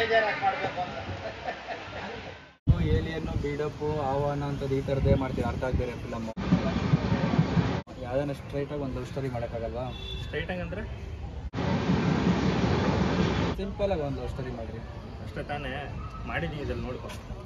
ಏಲಿಯನ್ನು ಬೀಡಪ್ಪು ಆಹ್ವಾನ ಅಂತದ್ದು ಈ ಥರದ್ದೇ ಮಾಡ್ತೀವಿ, ಅರ್ಥ ಆಗ್ಬೇರೆ ಫಿಲಮ್ಮು. ಯಾವುದನ್ನ ಸ್ಟ್ರೈಟಾಗಿ ಒಂದು ಲವ್ ಸ್ಟೋರಿ ಮಾಡೋಕ್ಕಾಗಲ್ವಾ? ಸ್ಟ್ರೈಟಾಗಿ ಅಂದರೆ ಸಿಂಪಲಾಗಿ ಒಂದು ಲವ್ ಸ್ಟೋರಿ ಮಾಡಿರಿ ಅಷ್ಟೇ ತಾನೇ. ಮಾಡಿದ್ದೀನಿ, ಇದ್ರಲ್ಲಿ ನೋಡ್ಕೊ.